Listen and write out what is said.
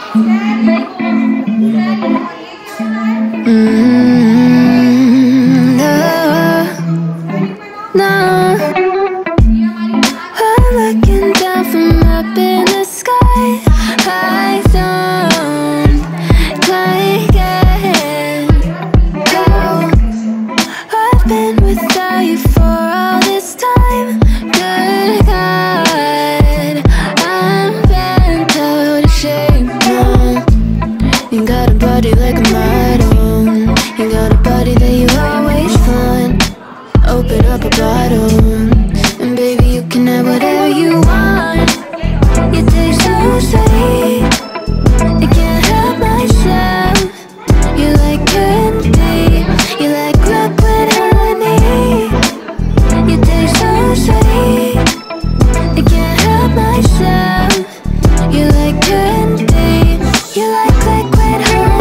No, I'm looking down from up in the sky. I don't like it. Oh, I've been without you for all this time. Good God, I'm bent out of shape now. You got a body like a model. You got a body that you always find. Open up a bottle, and baby, you can have whatever you want. You taste so sweet, I can't help myself. You like candy, you like liquid honey. You taste so sweet, I can't help myself. You like candy, you like liquid honey.